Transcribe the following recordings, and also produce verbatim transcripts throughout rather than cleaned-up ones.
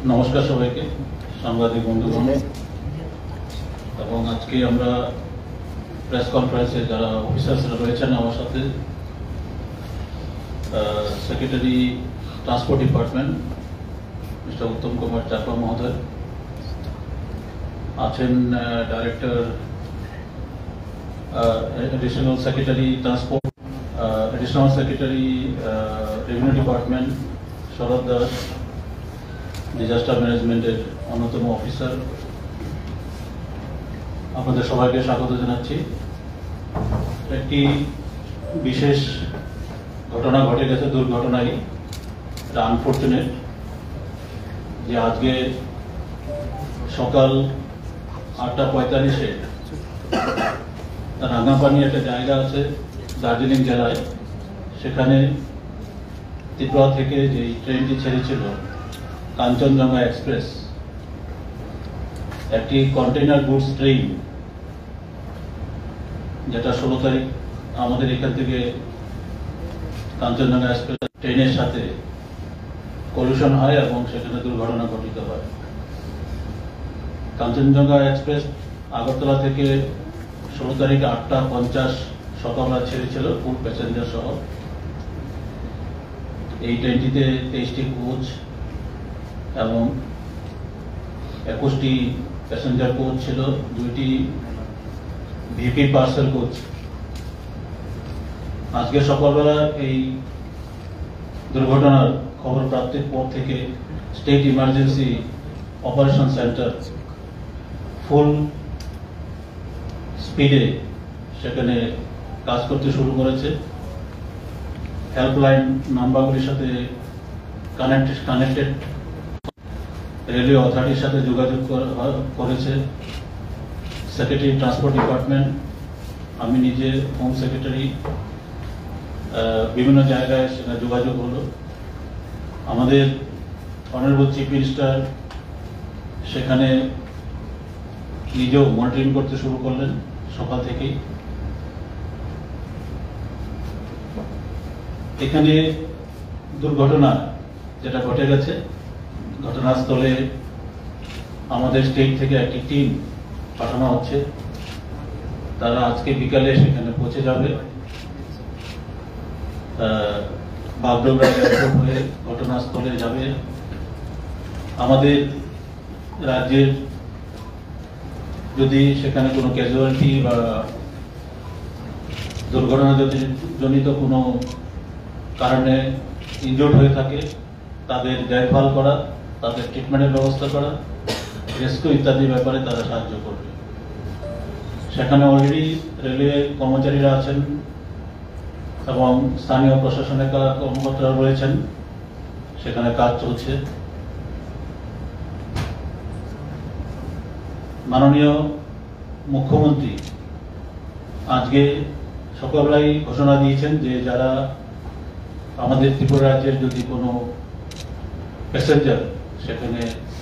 নমস্কার সবাইকে, সাংবাদিক বন্ধুগণ। এবং আজকে আমরা প্রেস কনফারেন্সে যারা অফিসার্সরা রয়েছেন আমার সাথে, secretary transport department mister Uttam Kumar Chakma মহোদয় আছেন, director additional secretary transport, additional secretary revenue department Sarat Das, disaster ম্যানেজমেন্টের অন্যতম অফিসার, আপনাদের সবাইকে স্বাগত জানাচ্ছি। একটি বিশেষ ঘটনা ঘটে গেছে, দুর্ঘটনাই এটা আনফর্চুনেট, যে আজকে সকাল আটটা পঁয়তাল্লিশে রাঙ্গাপানি একটা জায়গা আছে দার্জিলিং জেলায়, সেখানে ত্রিপুরা থেকে যে ট্রেনটি ছেড়েছিল কাঞ্চনজঙ্ঘা এক্সপ্রেস, একটি কন্টেইনার গুডস ট্রেন, যেটা ষোলো তারিখ আমাদের এখান থেকে কাঞ্চনজঙ্ঘা এক্সপ্রেস ট্রেনের সাথে কলিশন হয় এবং সেখানে দুর্ঘটনা ঘটিত হয়। কাঞ্চনজঙ্ঘা এক্সপ্রেস আগরতলা থেকে ষোলো তারিখ আটটা পঞ্চাশ সকালবেলা ছেড়েছিল ফুল প্যাসেঞ্জার সহ। এই ট্রেনটিতে তেইশটি কোচ এবং একুশটি প্যাসেঞ্জার কোচ ছিল, দুইটি ভিপি পার্সেল কোচ। আজকে সকালবেলা এই দুর্ঘটনার খবর প্রাপ্তির পর থেকে state emergency operation centre full স্পিডে সেখানে কাজ করতে শুরু করেছে। হেল্পলাইন নাম্বারগুলির সাথে কানেক্টেড কানেক্টেড রেলওয়ে অথরিটির সাথে যোগাযোগ করেছে সেক্রেটারি ট্রান্সপোর্ট ডিপার্টমেন্ট, আমি নিজে হোম সেক্রেটারি, বিভিন্ন জায়গায় সেখানে যোগাযোগ হলো। আমাদের অনারেবল চিফ মিনিস্টার সেখানে নিজেও মনিটরিং করতে শুরু করলেন সকাল থেকেই। এখানে দুর্ঘটনা যেটা ঘটে গেছে, ঘটনাস্থলে আমাদের স্টেট থেকে একটি টিম পাঠানো হচ্ছে, তারা আজকে বিকালে সেখানে পৌঁছে যাবে। বাগডোগরা এয়ারপোর্ট হয়ে ঘটনাস্থলে যাবে। আমাদের রাজ্যের যদি সেখানে কোনো ক্যাজুয়ালিটি বা দুর্ঘটনা জনিত কোনো কারণে ইনজোর্ড হয়ে থাকে, তাদের দেখভাল করা, তাদের ট্রিটমেন্টের ব্যবস্থা করা, রেস্কিউ ইত্যাদি ব্যাপারে তারা সাহায্য করবে। সেখানে অলরেডি রেলওয়ে কর্মচারীরা আছেন এবং স্থানীয় প্রশাসনের কর্মকর্তারা রয়েছেন, সেখানে কাজ চলছে। মাননীয় মুখ্যমন্ত্রী আজকে সকালবেলায় ঘোষণা দিয়েছেন যে যারা আমাদের ত্রিপুরা রাজ্যের যদি কোনো প্যাসেঞ্জার সেখানে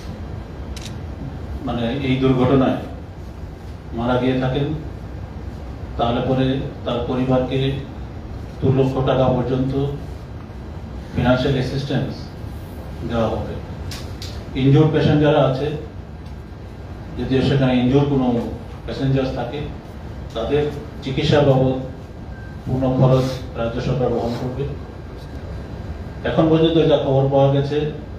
মানে এই দুর্ঘটনায় মারা গিয়ে থাকেন, তাহলে পরে তার পরিবারকে দু লক্ষ টাকা পর্যন্ত ফিনান্সিয়াল অ্যাসিস্ট্যান্স দেওয়া হবে। ইনজুর্ড প্যাসেঞ্জার আছে, যদি সেখানে ইনজুর্ড কোনো প্যাসেঞ্জার থাকে, তাদের চিকিৎসা বাবদ পূর্ণ খরচ রাজ্য সরকার বহন করবে। এখন পর্যন্ত যা খবর পাওয়া গেছে,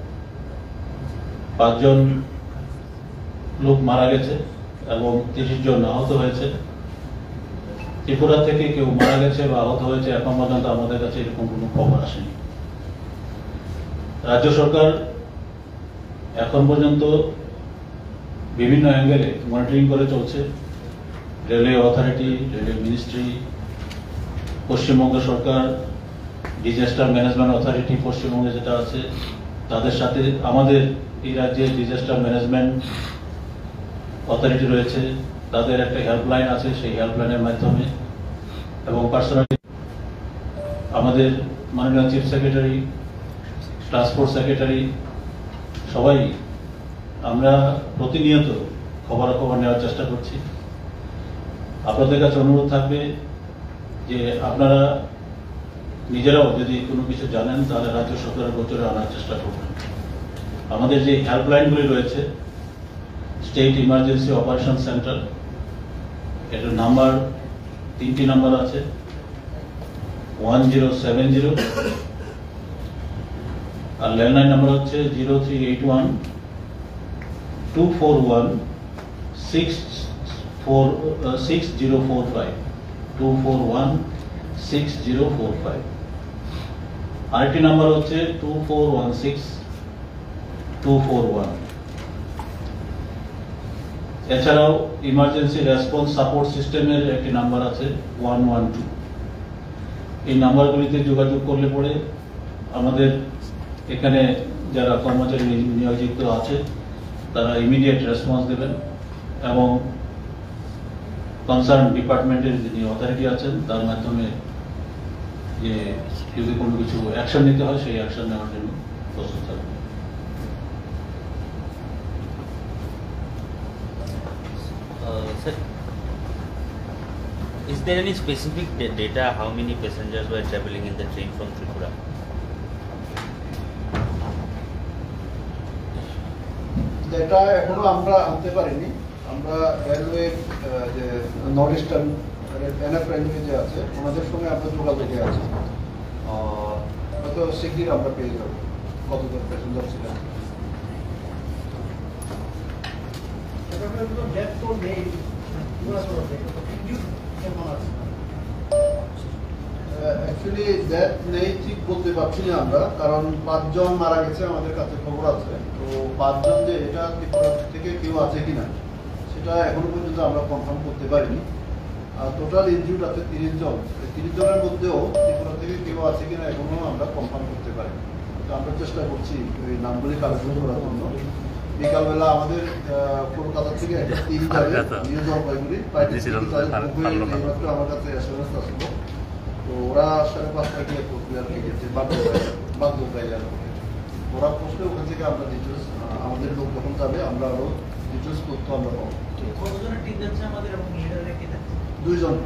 পাঁচজন লোক মারা গেছে এবং তিরিশ জন আহত হয়েছে। ত্রিপুরা থেকে কেউ মারা গেছে বা আহত হয়েছে এখন পর্যন্ত আমাদের কাছে এরকম কোনো খবর আসেনি। রাজ্য সরকার এখন পর্যন্ত বিভিন্ন অ্যাঙ্গেলে মনিটরিং করে চলছে। Railway authority, railway ministry, Paschimbanga সরকার, ডিজাস্টার ম্যানেজমেন্ট অথরিটি পশ্চিমবঙ্গে যেটা আছে, তাদের সাথে আমাদের এই রাজ্যে ডিজাস্টার ম্যানেজমেন্ট অথরিটি রয়েছে, তাদের একটা হেল্পলাইন আছে, সেই হেল্পলাইনের মাধ্যমে এবং পার্সোনালি আমাদের মাননীয় চিফ সেক্রেটারি, ট্রান্সপোর্ট সেক্রেটারি, সবাই আমরা প্রতিনিয়ত খবরাখবর নেওয়ার চেষ্টা করছি। আপনাদের কাছে অনুরোধ থাকবে যে আপনারা নিজেরাও যদি কোনো কিছু জানেন তাহলে রাজ্য সরকারের গোচরে আনার চেষ্টা করবেন। আমাদের যে হেল্পলাইনগুলি রয়েছে, স্টেট ইমার্জেন্সি অপারেশন সেন্টার, এটার নাম্বার তিনটি নাম্বার আছে, ওয়ান জিরো সেভেন জিরো, আর ল্যান্ডলাইন নাম্বার হচ্ছে zero three eight one two four one six four six zero four five two four one six zero four five. আরেকটি number হচ্ছে two four one six two four one. এছাড়াও emergency response support সিস্টেমের একটি number আছে one one two. এই নাম্বারগুলিতে যোগাযোগ করলে পরে আমাদের এখানে যারা কর্মচারী নিয়োজিত আছে তারা ইমিডিয়েট রেসপন্স দেবেন এবং কনসার্ন ডিপার্টমেন্টের যিনি অথরিটি আছেন তার মাধ্যমে যে যদি কোনো কিছু অ্যাকশন নিতে হয় সেই অ্যাকশন নেওয়ার জন্য প্রস্তুত থাকবে। Sir, is there any specific data how many passengers were traveling in the train from Tripura? এটা এখনো আমরা আনতে পারিনি। আমরা রেলওয়ে যে নর্থ ইস্টার্ন এনএফ রেলওয়ে যে আছে ওনাদের সঙ্গে আমরা যোগাযোগে আছি, হয়তো শীঘ্রই আমরা পেয়ে যাবো কতজন প্যাসেঞ্জার ছিলেন। অ্যাকচুয়ালি দ্যাট নেই ঠিক বলতে পারছি না আমরা, কারণ পাঁচজন মারা গেছে আমাদের কাছে খবর আছে। তো পাঁচজন যে এটা ত্রিপুরা থেকে কেউ আছে কিনা সেটা এখনো পর্যন্ত আমরা কনফার্ম করতে পারিনি। আর টোটাল ইনজিউড আছে তিরিশ জন, তিরিশ জনের মধ্যেও ত্রিপুরা থেকে কেউ আছে কিনা এখনো আমরা কনফার্ম করতে পারিনি। তো আমরা চেষ্টা করছি ওই নামগুলি কালেকশন করার জন্য। বিকালবেলা আমাদের কলকাতা থেকে একটা টিম যাবে নিউ জলপাইগুড়ি, এইমাত্র আমার কাছে এসএমএস আসলো। তো ওরা সাড়ে পাঁচটায় গিয়ে কোচবিহার গেছে বাগদোগরায় যাবে। ওরা পৌঁছলে ওখান থেকে আমরা ডিটেলস আমাদের লোক যখন যাবে আমরা আরো ডিটেলস তথ্য আমরা পাবো। দুইজন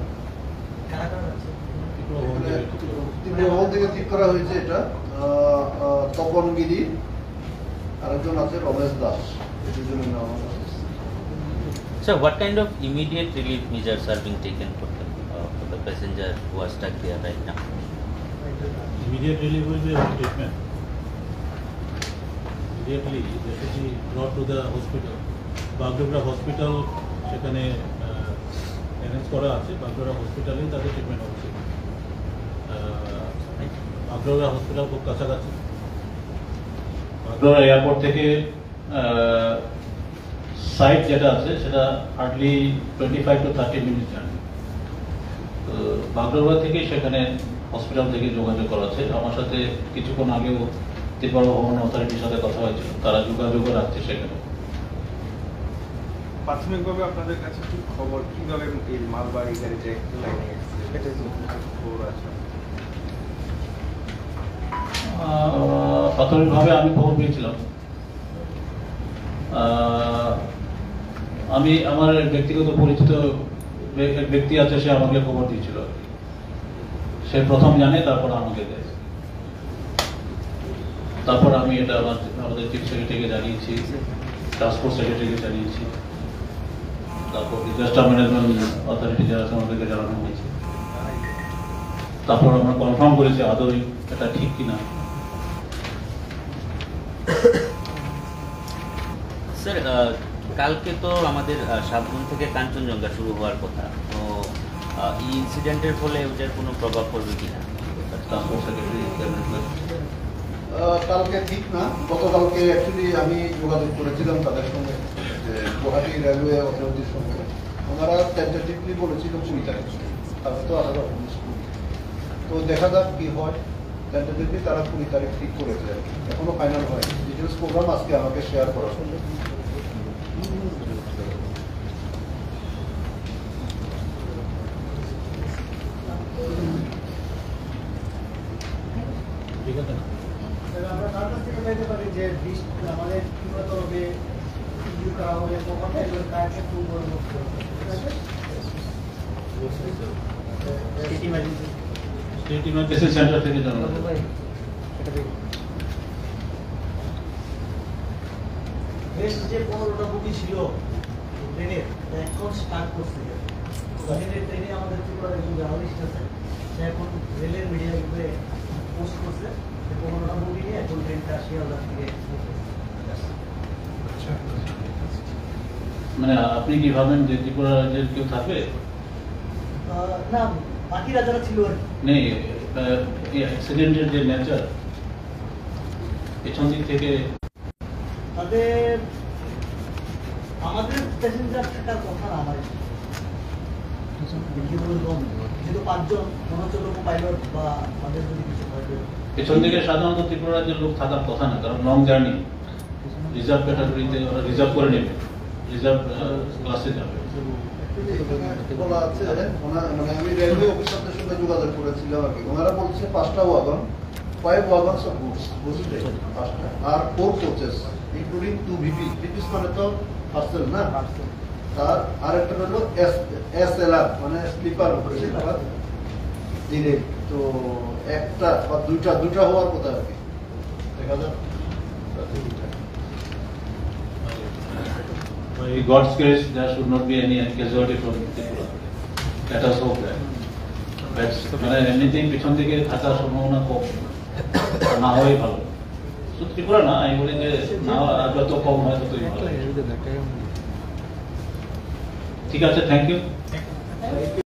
ত্রিপুরা থেকে ঠিক করা হয়েছে এটা। তপন গিরি, আরেকজন আছে রমেশ দাস, এই দুজনের নাম আমার কাছে। So what kind of immediate relief measures are being taken for the, uh, for the passenger who are stuck there right now? Immediate relief will be treatment. Immediately they should be brought to the hospital. Bagdogra hospital সেখানে arrange করা আছে, বাগডোগরা হসপিটালেই তাদের treatment হচ্ছে। Bagdogra hospital খুব কাছাকাছি। Bagdogra airport থেকে site যেটা আছে সেটা hardly twenty five to thirty minute journey. তো বাগডোগরা থেকে সেখানে হসপিটাল থেকে যোগাযোগ করা আছে। আমার সাথে কিছুক্ষণ আগেও ত্রিপুরা ভবন অথরিটির সাথে কথা হয়েছিল, তারা যোগাযোগও রাখছে সেখানে। প্রাথমিকভাবে আপনাদের কাছে কি খবর, কিভাবে এই মালবাহী গাড়িতে লাইনে এসেছে খবর আছে? প্রাথমিকভাবে আমি খবর পেয়েছিলাম। আমি আমার ব্যক্তিগত পরিচিত ব্যক্তি আছে, সে আমাকে খবর দিয়েছিল। সে প্রথম জানে, তারপর আমাকে দেয়। তারপর আমি এটা আমাদের চিফ সেক্রেটারিকে জানিয়েছি, ট্রান্সপোর্ট সেক্রেটারিকে জানিয়েছি, তারপর ডিজাস্টার ম্যানেজমেন্ট অথরিটি যারা আছে আমাদেরকে জানানো হয়েছে। তারপর আমরা কনফার্ম করেছি আদৌ এটা ঠিক কিনা। স্যার, কালকে তো আমাদের সাতগুন থেকে কাঞ্চনজঙ্ঘা শুরু হওয়ার কথা, তো এই ইনসিডেন্টের ফলে ওটার কোনো প্রভাব পড়বে কিনা? ট্রান্সপোর্ট সেক্রেটারি কালকে ঠিক না, গতকালকে অ্যাকচুয়ালি আমি যোগাযোগ করেছিলাম তাদের সঙ্গে, যে গুয়াহাটি রেলওয়ে অথরিটির সঙ্গে। ওনারা টেন্টেটিভলি বলেছিল কুড়ি তারিখ, তারপর তো আলাদা তো দেখা যাক কি হয়। টেন্টেটিভলি তারা কুড়ি তারিখ ঠিক করেছে, এখনো ফাইনাল হয়নি। ডিটেলস প্রোগ্রাম আজকে আমাকে শেয়ার করার জন্য। ঠিক আছে না? আমরা কার কাছ থেকে পেতে পারি যে বিশ আমাদের কিংবা তরফে ইস্যু করা হলে কখন তাকে ফুল করে করতে হবে? State emergency state emergency centre থেকে জানানো। বেশ যে পনেরোটা বগি ছিল ট্রেনের এখন স্টার্ট করছে ট্রেনের ট্রেনে আমাদের ত্রিপুরার একজন জার্নালিস্ট আছে সে এখন রেলের মিডিয়া গ্রুপে পোস্ট করছে যে পনেরোটা বগি নিয়ে এখন ট্রেনটা শিয়ালদাহ থেকে মানে আপনি কি ভাবেন যে ত্রিপুরা রাজ্যের কেউ থাকবে? আহ, না বাকিরা যারা ছিল আর কি নেই, এই অ্যাক্সিডেন্টের যে নেচার, পেছন দিক থেকে তাদের আমাদের প্যাসেঞ্জার থাকার কথা না আমার যেহেতু পাঁচজন মনে হচ্ছে লোক পাইলট বা তাদের যদি কিছু হয় পেছন দিকে সাধারণত ত্রিপুরা রাজ্যের লোক থাকার কথা না, কারণ লং জার্নি, রিজার্ভ ক্যাটাগরিতে ওরা রিজার্ভ করে নেবে, রিজার্ভ ক্লাসে যাবে। বলা আছে ওনা- মানে আমি রেলওয়ে অফিসারদের সঙ্গে যোগাযোগ করেছিলাম আর কি, ওনারা বলছে পাঁচটা wagon, five wagons of goods, বুঝলে পাঁচটা, আর four coaches including two VP, VP মানে তো পার্সেল না, তার আরেকটা হলো এস এস এল আর মানে স্লিপার স্লিপার ডিরেক্ট, তো একটা বা দুইটা দুইটা হওয়ার কথা আর কি, দেখা যাক। In God's grace, there should not be any casualty from Tripura. Let us hope that. But মানে এমনিতেই পিছন দিকে থাকার সম্ভাবনা কম, না হওয়াই ভালো। শুধু ত্রিপুরা না, আমি বলি যে না যত কম হয় ততই ভালো। ঠিক আছে, থ্যাংক ইউ।